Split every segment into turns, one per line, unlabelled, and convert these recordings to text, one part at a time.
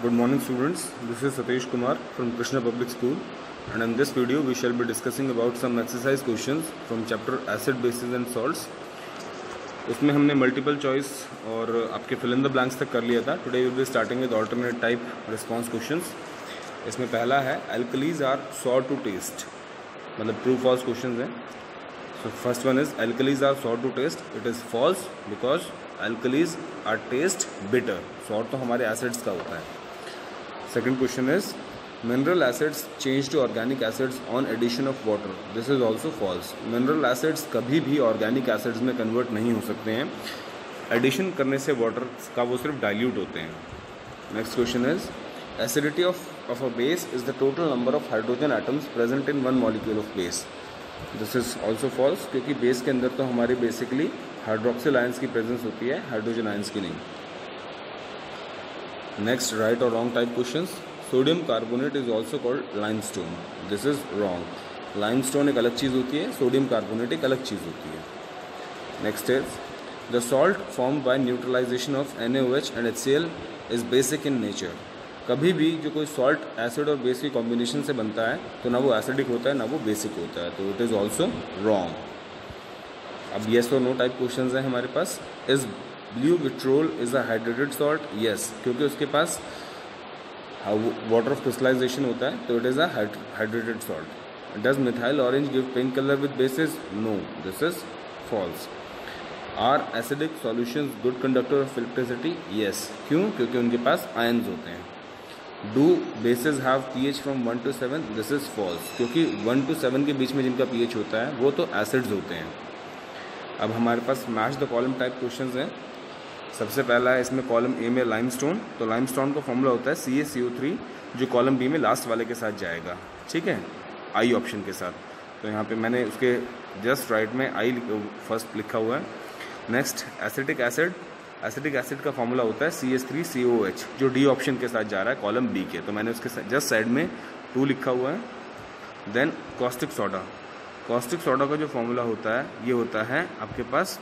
Good morning students, this is Satish Kumar from Krishna Public School, and in this video we shall be discussing about some exercise questions from chapter acid bases and salts. उसमें हमने multiple choice और आपके fill in the blanks तक कर लिया था. Today will be starting with alternate type response questions. इसमें पहला है alkalies are sour to taste, मतलब ट्रू फॉल्स क्वेश्चंस हैं. So first one is alkalies are sour to taste. It is false because alkalies are taste bitter. Sour तो हमारे acids का होता है. Second question is mineral acids change to organic acids on addition of water. This is also false. Mineral acids कभी भी organic acids में convert नहीं हो सकते हैं. Addition करने से water का वो सिर्फ dilute होते हैं. Next question is acidity of a base is the total number of hydrogen atoms present in one molecule of base. This is also false क्योंकि base के अंदर तो हमारी basically hydroxyl ions की presence होती है, hydrogen ions की नहीं. Next, right or wrong type questions. Sodium carbonate is also called limestone. This is wrong. Limestone एक अलग चीज़ होती है, सोडियम कार्बोनेट एक अलग चीज़ होती है. Next is the salt formed by neutralization of NaOH and HCl is basic in nature. कभी भी जो कोई सॉल्ट एसिड और बेस की कॉम्बिनेशन से बनता है तो ना वो एसिडिक होता है ना वो बेसिक होता है, तो इट इज़ ऑल्सो रॉन्ग. अब येस और नो टाइप क्वेश्चन हैं हमारे पास. Is blue vitriol is a hydrated salt? Yes, क्योंकि उसके पास वाटर ऑफ क्रिस्टलाइजेशन होता है तो it is a hydrated salt. Does methyl orange give pink colour with bases? No, this is false. Are acidic solutions good conductor of electricity? Yes. क्यों? क्योंकि उनके पास आयन्स होते हैं. Do bases have pH from 1 to 7? This is false, क्योंकि 1 to 7 के बीच में जिनका pH होता है वो तो एसिड्स होते हैं. अब हमारे पास match the column type questions हैं. सबसे पहला है इसमें कॉलम ए में लाइमस्टोन. तो लाइमस्टोन का फॉर्मूला होता है CaCO3, जो कॉलम बी में लास्ट वाले के साथ जाएगा. ठीक है, आई ऑप्शन के साथ. तो यहाँ पे मैंने उसके जस्ट राइट में आई फर्स्ट लिखा हुआ है. Next acetic acid. Acetic acid का फॉर्मूला होता है CH3COOH, जो डी ऑप्शन के साथ जा रहा है कॉलम बी के. तो मैंने उसके जस्ट साइड में 2 लिखा हुआ है. Then caustic soda. Caustic soda का जो फॉर्मूला होता है ये होता है आपके पास,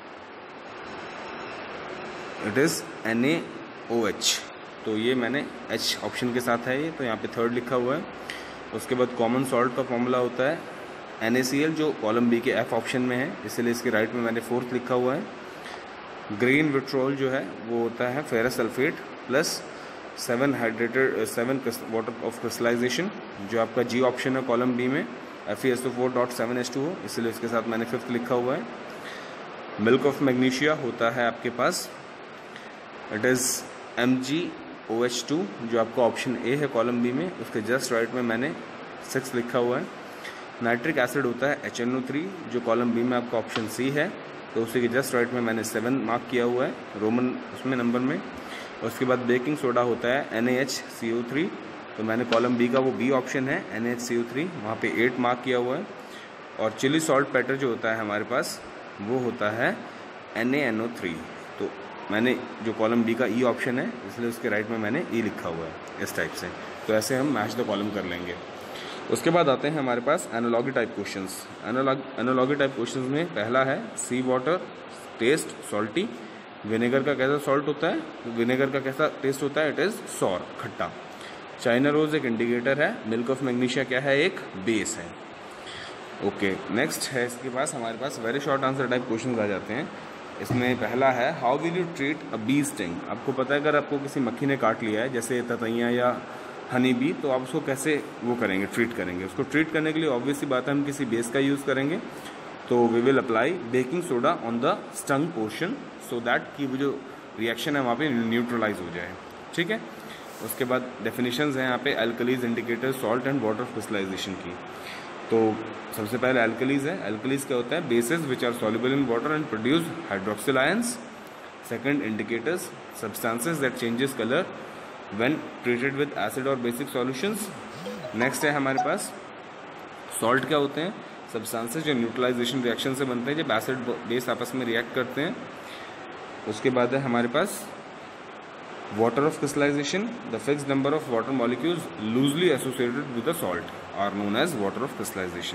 इट इज़ NaOH. तो ये मैंने H ऑप्शन के साथ है ये, तो यहाँ पे थर्ड लिखा हुआ है. उसके बाद कॉमन सॉल्ट का फॉर्मूला होता है NaCl, जो कॉलम बी के F ऑप्शन में है, इसलिए इसके राइट में मैंने फोर्थ लिखा हुआ है. ग्रीन विट्रोल जो है वो होता है ferrous sulphate plus 7 water of crystallisation, जो आपका G ऑप्शन है कॉलम बी में, FeSO4.7H2O, इसलिए इसके साथ मैंने फिफ्थ लिखा हुआ है. मिल्क ऑफ मैग्नीशिया होता है आपके पास, इट इज़ MgOH2, जो आपका ऑप्शन ए है कॉलम बी में, उसके जस्ट राइट में मैंने 6 लिखा हुआ है. नाइट्रिक एसिड होता है HNO3, जो कॉलम बी में आपका ऑप्शन सी है, तो उसी के जस्ट राइट में मैंने 7 मार्क किया हुआ है रोमन उसमें नंबर में. उसके बाद बेकिंग सोडा होता है NaHCO3, तो मैंने कॉलम बी का वो बी ऑप्शन है NaHCO3, वहाँ पे 8 मार्क किया हुआ है. और चिली सॉल्ट पैटर जो होता है हमारे पास वो होता है NaNO3, तो मैंने जो कॉलम बी का ई ऑप्शन है इसलिए उसके राइट में मैंने ई लिखा हुआ है इस टाइप से. तो ऐसे हम मैच द कॉलम कर लेंगे. उसके बाद आते हैं हमारे पास analogy type questions. Analogy type questions में पहला है sea water taste salty. Vinegar का कैसा सॉल्ट होता है, विनेगर का कैसा टेस्ट होता है, इट इज़ सॉर, खट्टा. चाइना रोज एक इंडिकेटर है. मिल्क ऑफ मैग्नीशिया क्या है, एक बेस है. ओके, नेक्स्ट है इसके पास हमारे पास very short answer type question आ जाते हैं. इसमें पहला है how will you treat a bee sting. आपको पता है अगर आपको किसी मक्खी ने काट लिया है, जैसे ततैया या हनी बी, तो आप उसको कैसे वो करेंगे, ट्रीट करेंगे. उसको ट्रीट करने के लिए ऑब्वियस सी बात है हम किसी बेस का यूज़ करेंगे. तो we will apply baking soda on the stung portion so that कि वो जो रिएक्शन है वहाँ पे न्यूट्रलाइज हो जाए. ठीक है. उसके बाद डेफिनेशंस हैं यहाँ पे alkalis, indicator, salt and water of crystallisation की. तो सबसे पहले एल्कलीज है. एल्कलीज क्या होता है, bases which are soluble in water and produce hydroxyl ions. Second, indicators, substances that changes colour when treated with acid और बेसिक सॉल्यूशंस. नेक्स्ट है हमारे पास सॉल्ट. क्या होते हैं, सब्सटेंसेस जो न्यूट्रलाइजेशन रिएक्शन से बनते हैं जब एसिड बेस आपस में रिएक्ट करते हैं. उसके बाद है हमारे पास water of crystallization. The fixed number of water molecules loosely associated with the salt are known as water of crystallization.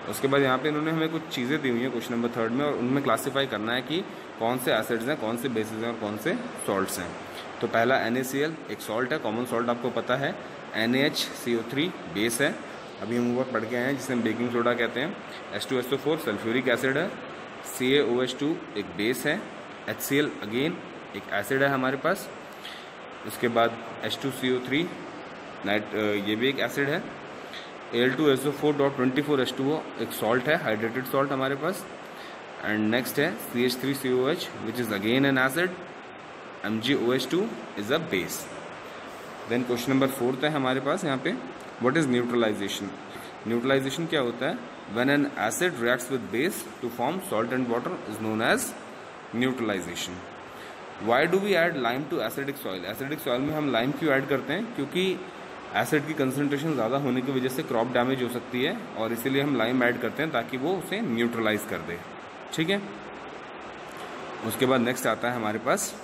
उसके बाद यहाँ पे इन्होंने हमें कुछ चीज़ें दी हुई हैं क्वेश्चन नंबर 3 में, और उनमें क्लासीफाई करना है कि कौन से एसिड्स हैं, कौन से बेसिस हैं और कौन से सॉल्ट्स हैं। तो पहला NaCl एक सॉल्ट है, कॉमन सॉल्ट आपको पता है। NaHCO3 बेस है, अभी हम ऊपर पढ़ के आए हैं, जिसे हम बेकिंग सोडा कहते हैं। H2SO4 सल्फ्यूरिक एसिड है। CaOH2 एक बेस है। HCl अगेन एक एसिड है हमारे पास। उसके बाद H2CO3 ये भी एक एसिड है। Al2SO4.24H2O एक सॉल्ट है, हाइड्रेटेड सॉल्ट हमारे पास। एंड नेक्स्ट है CH3COH which is again an acid. MgOH2 is a base. Then question number 4 है हमारे पास यहाँ पे, व्हाट इज़ न्यूट्रलाइजेशन। न्यूट्रलाइजेशन क्या होता है? When an acid reacts with base to form salt and water is known as neutralisation. Why do we add lime to acidic soil. Acidic soil में हम lime क्यों ऐड करते हैं? क्योंकि acid की कंसंट्रेशन ज़्यादा होने की वजह से क्रॉप डैमेज हो सकती है, और इसीलिए हम लाइम ऐड करते हैं ताकि वो उसे न्यूट्रलाइज कर दे। ठीक है, उसके बाद नेक्स्ट आता है हमारे पास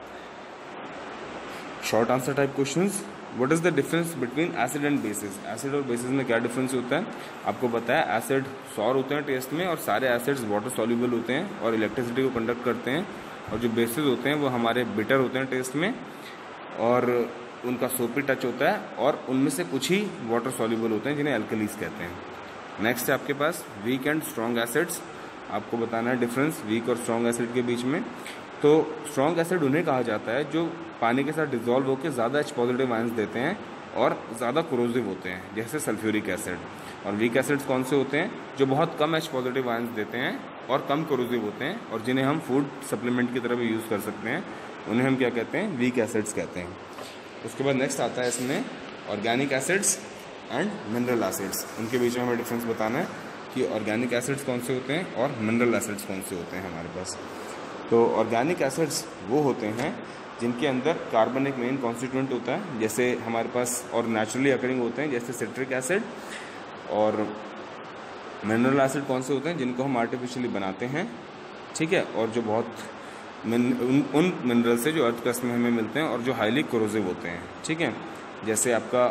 short answer type questions. What is the difference between acid and bases. Acid और बेसिस में क्या डिफरेंस होता है? आपको पता है एसिड सॉर होते हैं टेस्ट में, और सारे एसिड्स वाटर सॉल्युबल होते हैं और इलेक्ट्रिसिटी को कंडक्ट करते हैं, और जो बेसिस होते हैं वो हमारे बिटर होते हैं टेस्ट में, और उनका सोपी टच होता है, और उनमें से कुछ ही वाटर सॉल्युबल होते हैं जिन्हें एल्कलीज कहते हैं। नेक्स्ट है आपके पास वीक एंड स्ट्रॉन्ग एसिड्स। आपको बताना है डिफरेंस वीक और स्ट्रॉन्ग एसिड के बीच में। तो स्ट्रॉन्ग एसिड उन्हें कहा जाता है जो पानी के साथ डिजोल्व होकर ज़्यादा H पॉजिटिव आयंस देते हैं और ज़्यादा कोरोसिव होते हैं, जैसे सल्फ्यूरिक एसिड। और वीक एसिड्स कौन से होते हैं? जो बहुत कम H पॉजिटिव आयंस देते हैं और कम कोरोसिव होते हैं, और जिन्हें हम फूड सप्लीमेंट की तरह भी यूज़ कर सकते हैं, उन्हें हम क्या कहते हैं? वीक एसिड्स कहते हैं। उसके बाद नेक्स्ट आता है इसमें organic acids and mineral acids. उनके बीच में हमें डिफरेंस बताना है कि ऑर्गेनिक एसिड्स कौन से होते हैं और मिनरल एसिड्स कौन से होते हैं हमारे पास। तो ऑर्गेनिक एसिड्स वो होते हैं जिनके अंदर कार्बन एक मेन कॉन्स्टिट्यूएंट होता है, जैसे हमारे पास, और नेचुरली अकरिंग होते हैं जैसे सिट्रिक एसिड। और मिनरल एसिड कौन से होते हैं? जिनको हम आर्टिफिशियली बनाते हैं, ठीक है, और जो बहुत उन मिनरल से जो अर्थ क्रस्ट में हमें मिलते हैं और जो हाईली कोरोसिव होते हैं, ठीक है, जैसे आपका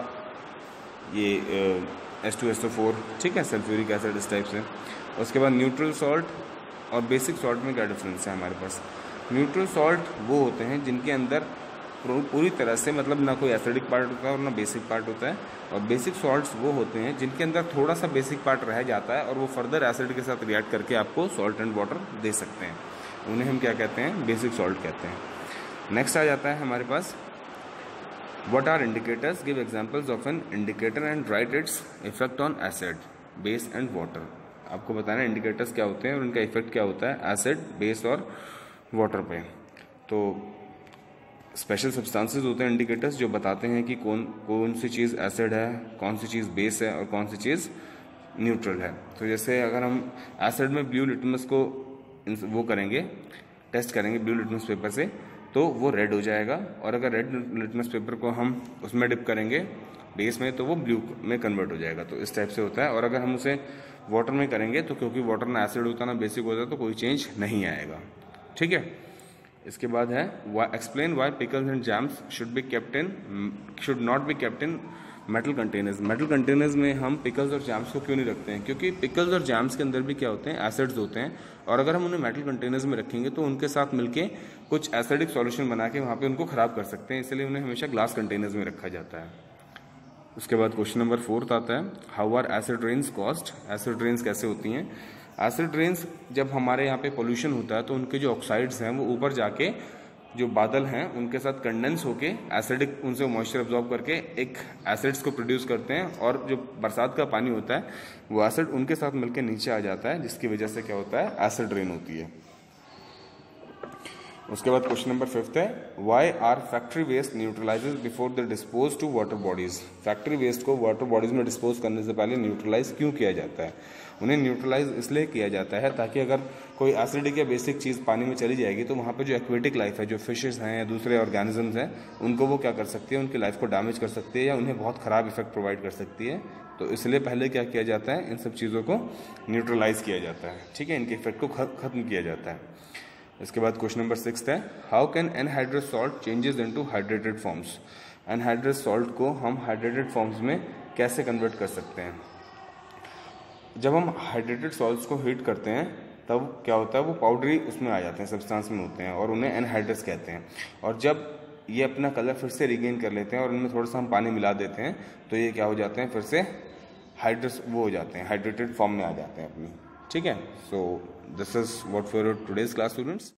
ये H2SO4, ठीक है, सल्फ्यूरिक एसिड, इस टाइप से। उसके बाद न्यूट्रल सॉल्ट और बेसिक सॉल्ट में क्या डिफरेंस है हमारे पास? न्यूट्रल सॉल्ट वो होते हैं जिनके अंदर पूरी तरह से, मतलब ना कोई एसिडिक पार्ट होता है और ना बेसिक पार्ट होता है। और बेसिक सॉल्ट्स वो होते हैं जिनके अंदर थोड़ा सा बेसिक पार्ट रह जाता है और वो फर्दर एसिड के साथ रिएक्ट करके आपको सॉल्ट एंड वाटर दे सकते हैं। उन्हें हम क्या कहते हैं? बेसिक सॉल्ट कहते हैं। नेक्स्ट आ जाता है हमारे पास what are indicators, give examples of an indicator and write its effect on acid, base and water. आपको बताना है इंडिकेटर्स क्या होते हैं और उनका इफेक्ट क्या होता है एसिड, बेस और वाटर पे। तो स्पेशल सब्सटेंसेस होते हैं इंडिकेटर्स जो बताते हैं कि कौन सी चीज़ एसिड है, कौन सी चीज़ बेस है और कौन सी चीज़ न्यूट्रल है। तो जैसे अगर हम एसिड में ब्लू लिटमस को वो करेंगे, टेस्ट करेंगे ब्लू लिटमस पेपर से, तो वो रेड हो जाएगा, और अगर रेड लिटमस पेपर को हम उसमें डिप करेंगे बेस में, तो वो ब्लू में कन्वर्ट हो जाएगा। तो इस टाइप से होता है। और अगर हम उसे वाटर में करेंगे तो क्योंकि वाटर ना एसिड होता ना बेसिक होता है, तो कोई चेंज नहीं आएगा, ठीक है। इसके बाद है explain why pickles and jams should not be kept in metal containers. Metal containers में हम पिकल्स और जैम्स को क्यों नहीं रखते हैं? क्योंकि पिकल्स और जैम्स के अंदर भी क्या होते हैं? एसिड्स होते हैं, और अगर हम उन्हें मेटल कंटेनर्स में रखेंगे तो उनके साथ मिलके कुछ एसिडिक सॉल्यूशन बना के वहाँ पे उनको खराब कर सकते हैं, इसलिए उन्हें हमेशा ग्लास कंटेनर्स में रखा जाता है। उसके बाद क्वेश्चन नंबर 4 आता है how are acid rains caused. Acid rains कैसे होती हैं? एसिड रेन्स जब हमारे यहाँ पे पोल्यूशन होता है तो उनके जो ऑक्साइड्स हैं वो ऊपर जाके जो बादल हैं उनके साथ कंडेंस होके एसिडिक उनसे मॉइस्चर अब्जॉर्ब करके एक एसिड्स को प्रोड्यूस करते हैं, और जो बरसात का पानी होता है वो एसिड उनके साथ मिलकर नीचे आ जाता है, जिसकी वजह से क्या होता है? एसिड रेन होती है। उसके बाद क्वेश्चन नंबर 5 है why are factory waste neutralises before the dispose to water bodies. Factory waste को वाटर बॉडीज में डिस्पोज करने से पहले न्यूट्रलाइज क्यों किया जाता है? उन्हें न्यूट्रलाइज इसलिए किया जाता है ताकि अगर कोई एसिडिक या बेसिक चीज़ पानी में चली जाएगी तो वहाँ पे जो एक्वेटिक लाइफ है, जो फिशेस हैं या दूसरे ऑर्गेनिजम्स हैं, उनको वो क्या कर सकती है? उनकी लाइफ को डैमेज कर सकती है या उन्हें बहुत ख़राब इफेक्ट प्रोवाइड कर सकती है। तो इसलिए पहले क्या किया जाता है? इन सब चीज़ों को न्यूट्रलाइज किया जाता है, ठीक है, इनके इफेक्ट को खत्म किया जाता है। इसके बाद क्वेश्चन नंबर 6 है how can anhydrous salt changes into hydrated forms. Anhydrous salt को हम हाइड्रेटेड फॉर्म्स में कैसे कन्वर्ट कर सकते हैं? जब हम हाइड्रेटेड सॉल्ट्स को हीट करते हैं तब क्या होता है, वो पाउडरी उसमें आ जाते हैं, सब्सटेंस में होते हैं और उन्हें एनहाइड्रस कहते हैं। और जब ये अपना कलर फिर से रिगेन कर लेते हैं और उनमें थोड़ा सा हम पानी मिला देते हैं तो ये क्या हो जाते हैं, फिर से हाइड्रस वो हो जाते हैं, हाइड्रेटेड फॉर्म में आ जाते हैं अपनी। ठीक है, so this is what for today's class students.